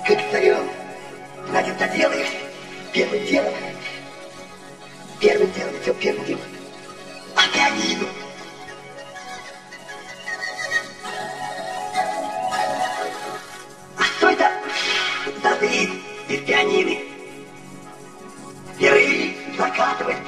как царем. Значит, ты делаешь первым делом. Первым делом, все первым делом. А пианину. А что это за ты без пианины? Перы закатывать